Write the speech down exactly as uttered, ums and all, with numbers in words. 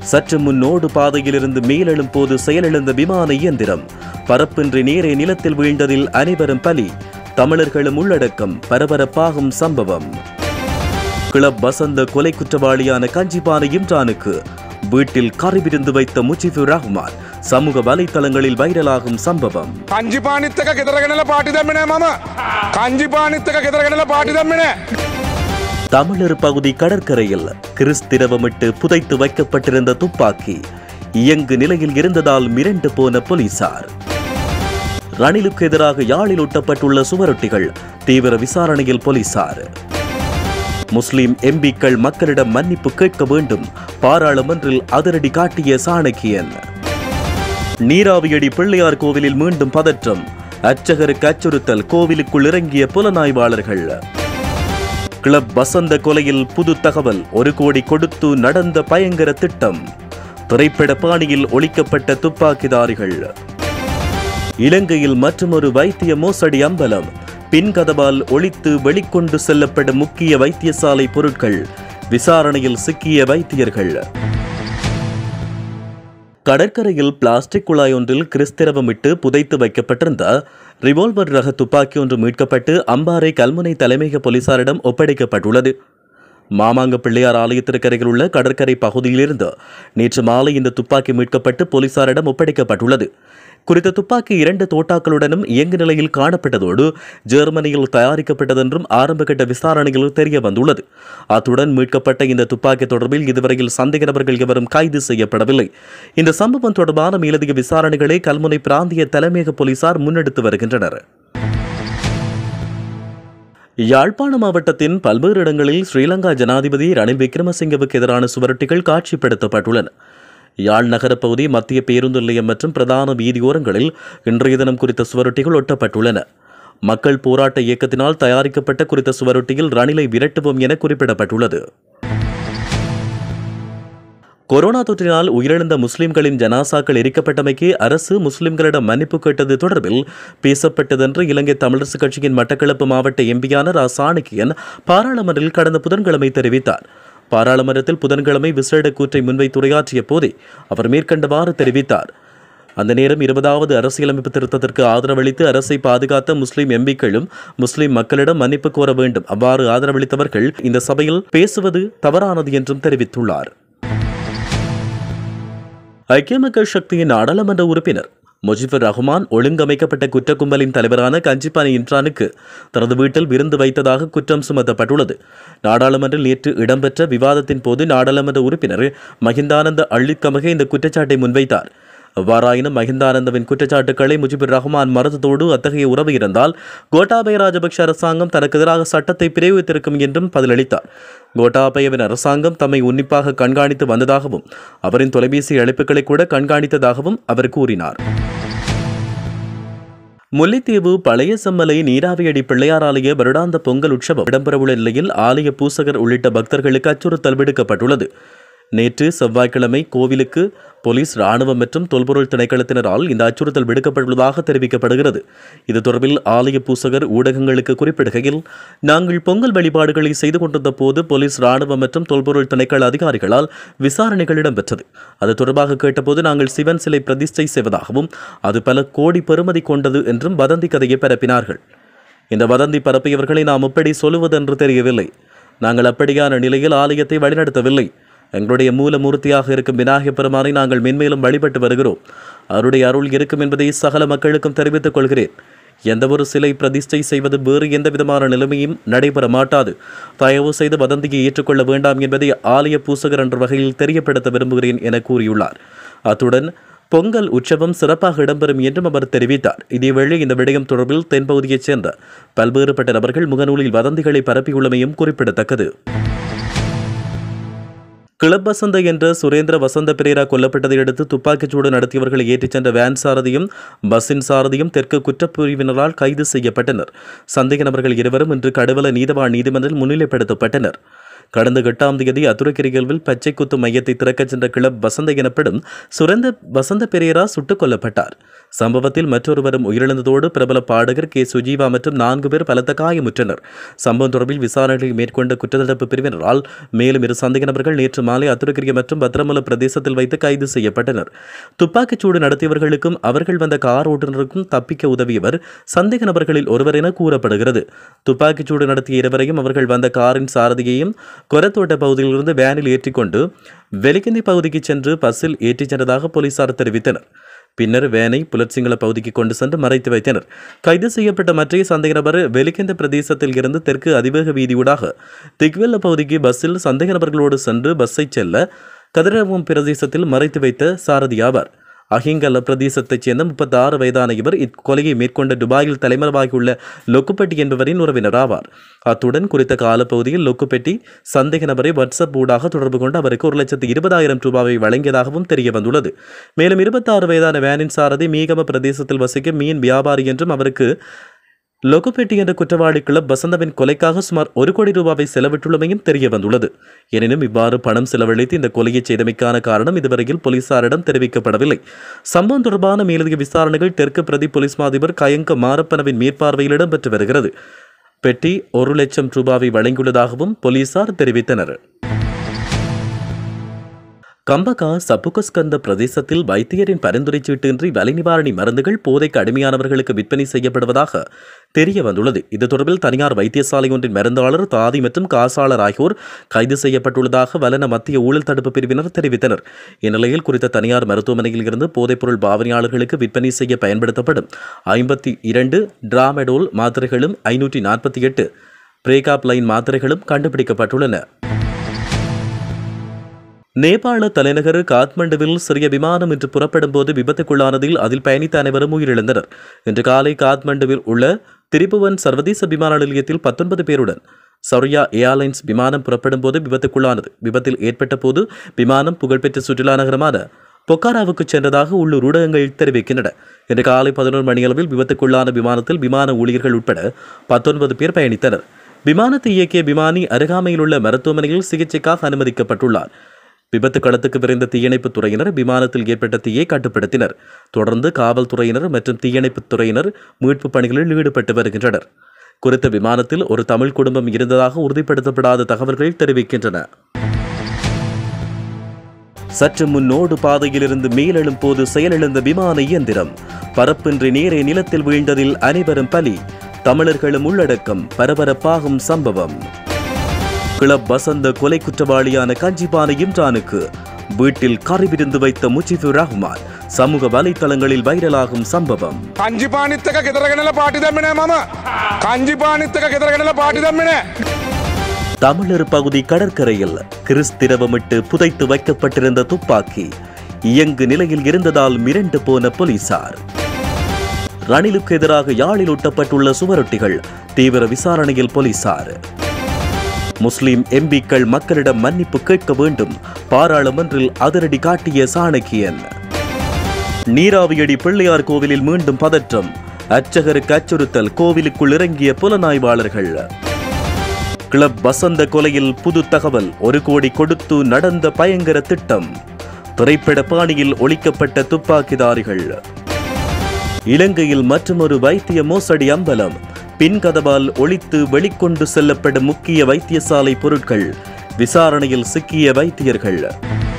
சற்று முன்னோடு பாதையிலிருந்து மேலெழும் போது செயலிழந்த விமான இயந்திரம் பரப்பின்றி நேரே நிலத்தில் வீழ்ந்ததில் அனைவரும் பலி, தமிழர்களும் உள்ளடக்கம், பரபரப்பாகும் சம்பவம். கிளப் வசந்த கொலை குற்றவாளியான கஞ்சிபானை இம்ரானுக்கு வீட்டில் கறிவிருந்து வைத்த முஜிபுர் ரஹ்மான் சமூக வலைத்தளங்களில் வைரலாகும் சம்பவம். தமிழர் பகுதி கடற்கரையில் கிறிஸ்திரவமிட்டு புதைத்து வைக்கப்பட்டிருந்த துப்பாக்கி இயங்கு நிலையில் இருந்ததால் மிரண்டு போன போலீசார். ரணிலுக்கு எதிராக யாழில் ஒட்டப்பட்டுள்ள சுவரொட்டிகள் தீவிர விசாரணையில் போலீசார். முஸ்லிம் எம்பிக்கள் மக்களிடம் மன்னிப்பு கேட்க வேண்டும், பாராளுமன்றில் அதிரடி காட்டிய சாணக்கியன். நீராவியடி பிள்ளையார் கோவிலில் மீண்டும் பதற்றம், அர்ச்சகருக்கு அச்சுறுத்தல், கோவிலுக்குள் இறங்கிய புலனாய்வாளர்கள். கிளப் வசந்த கொலையில் புது தகவல், ஒரு கோடி கொடுத்து நடந்த பயங்கர திட்டம், திரைப்பட பாணியில் ஒழிக்கப்பட்ட துப்பாக்கிதாரிகள். இலங்கையில் மற்றொரு வைத்திய மோசடி அம்பலம், பின்கதவால் ஒழித்து வெளிக்கொண்டு செல்லப்படும் முக்கிய வைத்தியசாலை பொருட்கள், விசாரணையில் சிக்கிய வைத்தியர்கள். கடற்கரையில் பிளாஸ்டிக் குழாய் ஒன்றில் கிறிஸ்திரவமிட்டு புதைத்து வைக்கப்பட்டிருந்த ரிவால்வர் ரக துப்பாக்கி ஒன்று மீட்கப்பட்டு அம்பாறை கல்முனை தலைமையக போலீசாரிடம் ஒப்படைக்கப்பட்டுள்ளது. மாமாங்க பிள்ளையார் ஆலயத்திற்கு அருகில் உள்ள கடற்கரை பகுதியிலிருந்து நேற்று மாலை இந்த துப்பாக்கி மீட்கப்பட்டு போலீசாரிடம் ஒப்படைக்கப்பட்டுள்ளது. குறித்த துப்பாக்கி இரண்டு தோட்டாக்களுடனும் இயங்கு நிலையில் காணப்பட்டதோடு ஜெர்மனியில் தயாரிக்கப்பட்டதென்றும் ஆரம்பகட்ட விசாரணையில் தெரிய வந்துள்ளது. அத்துடன் மீட்கப்பட்ட இந்த துப்பாக்கி தொடர்பில் இதுவரையில் சந்தேக நபர்கள் எவரும் கைது செய்யப்படவில்லை. இந்த சம்பவம் தொடர்பான மேலதிக விசாரணைகளை கல்முனை பிராந்திய தலைமையக போலீசார் முன்னெடுத்து வருகின்றனர். யாழ்ப்பாண மாவட்டத்தின் பல்வேறு இடங்களில் ஸ்ரீலங்கா ஜனாதிபதி ரணில் விக்ரமசிங்கவுக்கு எதிரான சுவரொட்டிகள் காட்சிப்படுத்தப்பட்டுள்ளன. யாழ் நகர பகுதி, மத்திய பேருந்து நிலையம் மற்றும் பிரதான வீதியோரங்களில் இன்றைய தினம் குறித்த சுவரொட்டிகள் ஒட்டப்பட்டுள்ளன. மக்கள் போராட்ட இயக்கத்தினால் தயாரிக்கப்பட்ட குறித்த சுவரொட்டியில் ரணிலை விரட்டுவோம் என குறிப்பிடப்பட்டுள்ளது. கொரோனா தொற்றினால் உயிரிழந்த முஸ்லிம்களின் ஜனாசாக்கள் எரிக்கப்பட்டமைக்கு அரசு முஸ்லிம்களிடம் மன்னிப்பு கேட்டது தொடர்பில் பேசப்பட்டதென்று இலங்கை தமிழரசுக் கட்சியின் மட்டக்களப்பு மாவட்ட எம்பியான ரா சாணக்கியன் பாராளுமன்றில் கடந்த புதன்கிழமை தெரிவித்தார். பாராளுமன்றத்தில் புதன்கிழமை விசேட கூற்றை முன்வைத்து உரையாற்றிய போதே அவர் மேற்கண்டவாறு தெரிவித்தார். அந்த நேரம் இருபதாவது அரசியலமைப்பு திருத்தத்திற்கு ஆதரவளித்து அரசை பாதுகாத்த முஸ்லிம் எம்பிக்களும் முஸ்லிம் மக்களிடம் மன்னிப்பு கோர வேண்டும். அவ்வாறு ஆதரவளித்தவர்கள் இந்த சபையில் பேசுவது தவறானது என்றும் தெரிவித்துள்ளார். ஐக்கிய மக்கள் சக்தியின் நாடாளுமன்ற உறுப்பினர் முஜிபுர் ரஹ்மான் ஒழுங்கமைக்கப்பட்ட குற்ற கும்பலின் தலைவரான கஞ்சிபானை இம்ரானுக்கு தனது வீட்டில் விருந்து வைத்ததாக குற்றம் சுமத்தப்பட்டுள்ளது. நாடாளுமன்றில் நேற்று இடம்பெற்ற விவாதத்தின் போது நாடாளுமன்ற உறுப்பினர் மஹிந்தானந்த அள்ளிக்கமக இந்த குற்றச்சாட்டை முன்வைத்தார். எவ்வாறாயினும் மஹிந்தானந்தவின் குற்றச்சாட்டுக்களை முஜிபுர் ரஹ்மான் மறுத்ததோடு அத்தகைய உறவு இருந்தால் கோட்டாபய ராஜபக்ஷ அரசாங்கம் தனக்கு எதிராக சட்டத்தை பிரயோகித்திருக்கும் என்றும் பதிலளித்தார். கோட்டாபயவின் அரசாங்கம் தம்மை உன்னிப்பாக கண்காணித்து வந்ததாகவும் அவரின் தொலைபேசி அழைப்புகளை கூட கண்காணித்ததாகவும் அவர் கூறினார். முல்லைத்தீவு பழைய செம்மலை நீராவியடி பிள்ளையார் ஆலய வருடாந்த பொங்கல் உற்சவம் இடம்பெறவுள்ள நிலையில் ஆலய பூசகர் உள்ளிட்ட பக்தர்களுக்கு அச்சுறுத்தல் விடுக்கப்பட்டுள்ளது. நேற்று செவ்வாய்க்கிழமை கோவிலுக்கு போலீஸ், ராணுவம் மற்றும் தொல்பொருள் திணைக்களத்தினரால் இந்த அச்சுறுத்தல் விடுக்கப்பட்டுள்ளதாக தெரிவிக்கப்படுகிறது. இது தொடர்பில் ஆலய பூசகர் ஊடகங்களுக்கு குறிப்பிடுகையில், நாங்கள் பொங்கல் வழிபாடுகளை செய்து கொண்டிருந்த போது போலீஸ், ராணுவம் மற்றும் தொல்பொருள் திணைக்கள அதிகாரிகளால் விசாரணைகள் இடம்பெற்றது. அது தொடர்பாக கேட்டபோது நாங்கள் சிவன் சிலை பிரதிஷ்டை செய்வதாகவும் அது பல கோடி பெறுமதி கொண்டது என்றும் வதந்தி கதையை பரப்பினார்கள். இந்த வதந்தி பரப்பியவர்களை நாம் எப்படி சொல்லுவதென்று தெரியவில்லை. நாங்கள் அப்படியான நிலையில் ஆலயத்தை வழிநடத்தவில்லை. எங்களுடைய மூலமூர்த்தியாக இருக்கும் விநாயகப் பெருமானை நாங்கள் மென்மேலும் வழிபட்டு வருகிறோம். அவருடைய அருள் இருக்கும் என்பதை சகல மக்களுக்கும் தெரிவித்துக் கொள்கிறேன். எந்த ஒரு சிலை பிரதிஷ்டை செய்வது வேறு எந்த விதமான நிலைமையும் நடைபெற மாட்டாது. தயவு செய்து வதந்தியை ஏற்றுக்கொள்ள வேண்டாம் என்பதை ஆலய பூசகர் என்ற வகையில் தெரியப்படுத்த விரும்புகிறேன் என கூறியுள்ளார். அத்துடன் பொங்கல் உற்சவம் சிறப்பாக இடம்பெறும் என்றும் அவர் தெரிவித்தார். இதேவேளை இந்த விடயம் தொடர்பில் தென்பகுதியைச் சேர்ந்த பல்வேறுபட்ட நபர்கள் முகநூலில் வதந்திகளை பரப்பியுள்ளமையும் குறிப்பிடத்தக்கது. கிளப் வசந்த என்ற சுரேந்திர வசந்த பிரேரா கொல்லப்பட்டதை அடுத்து துப்பாக்கிச்சூடு நடத்தியவர்களை ஏற்றிச் சென்ற வேன் சாரதியும் பஸ்ஸின் சாரதியும் தெற்கு குற்றப்பிரிவினரால் கைது செய்யப்பட்டனர். சந்தேக நபர்கள் இருவரும் இன்று கடுவல நீதவான் நீதிமன்றில் முன்னிலைப்படுத்தப்பட்டனர். கடந்த எட்டாம் தேதி அத்துரக்கிரிகல்வில் பச்சை குத்து மையத்தை திறக்கச் சென்ற கிளப் வசந்த எனப்படும் சுரந்த வசந்த பெரேரா சுட்டுக் கொல்லப்பட்டார். சம்பவத்தில் மற்றொருவரும் உயிரிழந்ததோடு பிரபல பாடகர் கே சுஜீவா மற்றும் நான்கு பேர் பலத்த காயமுற்றனர். சம்பவம் தொடர்பில் விசாரணைகளை மேற்கொண்ட குற்றத்தடுப்பு பிரிவினரால் மேலும் இரு சந்தேக நபர்கள் நேற்று மாலை அத்துரக்கிரிய மற்றும் பத்திரமுல பிரதேசத்தில் வைத்து கைது செய்யப்பட்டனர். துப்பாக்கிச்சூடு நடத்தியவர்களுக்கும் அவர்கள் வந்த கார் ஓட்டுநருக்கும் தப்பிக்க உதவியவர் சந்தேக நபர்களில் ஒருவர் என கூறப்படுகிறது. துப்பாக்கிச்சூடு நடத்திய இருவரையும் அவர்கள் வந்த காரின் சாரதியையும் கொரத்தோட்ட பகுதியிலிருந்து வேனில் ஏற்றிக்கொண்டு வெலிகந்தி பகுதிக்கு சென்று பஸ்ஸில் ஏற்றிச் சென்றதாக போலீசார் தெரிவித்தனர். பின்னர் வேனை புலர்சிங்கள பகுதிக்கு கொண்டு சென்று மறைத்து வைத்தனர். கைது செய்யப்பட்ட மற்ற சந்தேக நபர் வெலிகந்த பிரதேசத்தில் இருந்து தெற்கு அதிவேக வீதியூடாக திக்வெல்ல பகுதிக்கு பஸ்ஸில் சந்தேக நபர்களோடு சென்று பஸ்ஸை செல்ல கதிரவம் பிரதேசத்தில் மறைத்து வைத்த சாரதி ஆவார். அஹிங்கல்ல பிரதேசத்தைச் சேர்ந்த முப்பத்தி ஆறு வயதான இவர் இக்கொலையை மேற்கொண்ட துபாயில் தலைமறைவாகியுள்ள லொக்குப்பெட்டி என்பவரின் உறவினர் ஆவார். அத்துடன் குறித்த காலப்பகுதியில் லொக்குப்பெட்டி சந்தேக நபரை வாட்ஸ்அப் ஊடாக தொடர்பு கொண்டு அவருக்கு ஒரு லட்சத்து இருபதாயிரம் ரூபாவை வழங்கியதாகவும் தெரிய வந்துள்ளது. மேலும் இருபத்தி ஆறு வயதான வேனின் சாரதி மீகம பிரதேசத்தில் வசிக்கும் மீன் வியாபாரி என்றும் அவருக்கு லொகுபெட்டி என்ற குற்றவாளி கிளப் வசந்தவின் கொலைக்காக சுமார் ஒரு கோடி ரூபாவை செலவிட்டுள்ளமையும் தெரிய வந்துள்ளது. எனினும் இவ்வாறு பணம் செலவழித்து இந்த கொலையை செய்தமைக்கான காரணம் இதுவரையில் போலீசாரிடம் தெரிவிக்கப்படவில்லை. சம்பவம் தொடர்பான மேலதிக விசாரணைகள் தெற்கு பிரதி போலீஸ் மாதிபர் கயங்க மாரப்பனவின் மேற்பார்வையில் இடம்பெற்று வருகிறது. பெட்டி ஒரு லட்சம் ரூபாவை வழங்கியுள்ளதாகவும் போலீசார் தெரிவித்தனர். கம்பகா சப்புகஸ்கந்த பிரதேசத்தில் வைத்தியரின் பரிந்துரை சீட்டின்றி வலி நிவாரணி மருந்துகள் போதைக்கு அடிமையானவர்களுக்கு விற்பனை செய்யப்படுவதாக தெரிய வந்துள்ளது. இது தொடர்பில் தனியார் வைத்தியசாலை ஒன்றின் மருந்தாளர் தாதி மற்றும் காசாளர் ஆகியோர் கைது செய்யப்பட்டுள்ளதாக வலன மத்திய ஊழல் தடுப்பு பிரிவினர் தெரிவித்தனர். இந்நிலையில் குறித்த தனியார் மருத்துவமனையில் இருந்து போதைப்பொருள் பாவனையாளர்களுக்கு விற்பனை செய்ய பயன்படுத்தப்படும் ஐம்பத்தி இரண்டு டிராமெடோல் மாத்திரைகளும் ஐநூற்றி நாற்பத்தி எட்டு பிரேகாப் லைன் மாத்திரைகளும் கண்டுபிடிக்கப்பட்டுள்ளன. நேபாள தலைநகர் காத்மண்டுவில் சிறிய விமானம் இன்று புறப்படும் போது விபத்துக்குள்ளானதில் அதில் பயணித்த அனைவரும் உயிரிழந்தனர். இன்று காலை காத்மண்டுவில் உள்ள திரிபுவன் சர்வதேச விமான நிலையத்தில் பத்தொன்பது பேருடன் சௌரியா ஏர்லைன்ஸ் விமானம் புறப்படும் போது விபத்துக்குள்ளானது. விபத்தில் ஏற்பட்ட போது விமானம் புகழ்பெற்ற சுற்றுலா நகரமான பொக்காராவுக்கு சென்றதாக உள்ளூர் ஊடகங்கள் தெரிவிக்கின்றன. இன்று காலை பதினொரு மணியளவில் விபத்துக்குள்ளான விமானத்தில் விமான ஊழியர்கள் உட்பட பத்தொன்பது பேர் பயணித்தனர். விமானத்தை இயக்கிய விமானி அருகாமையில் உள்ள மருத்துவமனையில் சிகிச்சைக்காக அனுமதிக்கப்பட்டுள்ளார். விபத்து களத்துக்கு விரைந்த தீயணைப்புத் துறையினர் விமானத்தில் ஏற்பட்ட தீயை கட்டுப்படுத்தினர். தொடர்ந்து காவல்துறையினர் மற்றும் தீயணைப்புத் துறையினர் மீட்புப் பணிகளில் ஈடுபட்டு வருகின்றனர். குறித்த விமானத்தில் ஒரு தமிழ் குடும்பம் இருந்ததாக உறுதிப்படுத்தப்படாத தகவல்கள் தெரிவிக்கின்றன. சற்று முன்னோடு பாதையிலிருந்து மேலெழும் போது செயலிழந்த விமான இயந்திரம் பரப்பின்றி நேரே நிலத்தில் வீழ்ந்ததில் அனைவரும் பலி, தமிழர்களும் உள்ளடக்கம், பரபரப்பாகும் சம்பவம். கிளப் வசந்த கொலை குற்றவாளியான கஞ்சிபானை இம்ரானுக்கு வீட்டில் கறிவிருந்து வைத்த முஜிபுர் ரஹ்மான் சமூக வலைத்தளங்களில் வைரலாகும் சம்பவம். தமிழர் பகுதி கடற்கரையில் கிறிஸ்திரவமிட்டு புதைத்து வைக்கப்பட்டிருந்த துப்பாக்கி இயங்கு நிலையில் இருந்ததால் மிரண்டு போன போலீசார். ரணிலுக்கு எதிராக யாழில் ஒட்டப்பட்டுள்ள சுவரொட்டிகள் தீவிர விசாரணையில் போலீசார். முஸ்லிம் எம்பிக்கள் மக்களிடம் மன்னிப்பு கேட்க வேண்டும், பாராளுமன்றில் அதிரடி காட்டிய சாணக்கியன். நீராவியடி பிள்ளையார் கோவிலில் மீண்டும் பதற்றம், அர்ச்சகருக்கு அச்சுறுத்தல், கோவிலுக்குள் இறங்கிய புலனாய்வாளர்கள். கிளப் வசந்த கொலையில் புது தகவல், ஒரு கோடி கொடுத்து நடந்த பயங்கர திட்டம், திரைப்பட பாணியில் ஒழிக்கப்பட்ட துப்பாக்கிதாரிகள். இலங்கையில் மற்றொரு வைத்திய மோசடி அம்பலம், பின்கதவால் ஒழித்து வெளிக்கொண்டு செல்லப்படும் முக்கிய வைத்தியசாலை பொருட்கள், விசாரணையில் சிக்கிய வைத்தியர்கள்.